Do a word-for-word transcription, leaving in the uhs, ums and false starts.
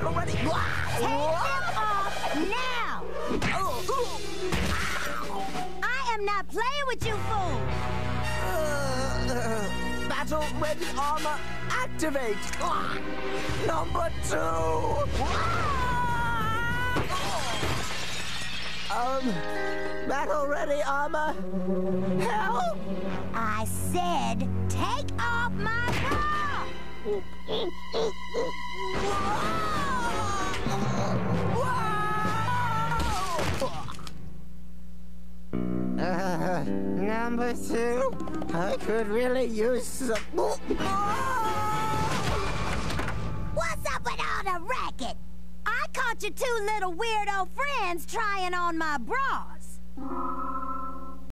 battle ready. Take them off now! I am not playing with you, fool! Uh, battle ready armor activate. Number two. Um, battle ready armor. Help! I said, take off my bra! Uh, number two, I could really use some. What's up with all the racket? I caught your two little weirdo friends trying on my bras.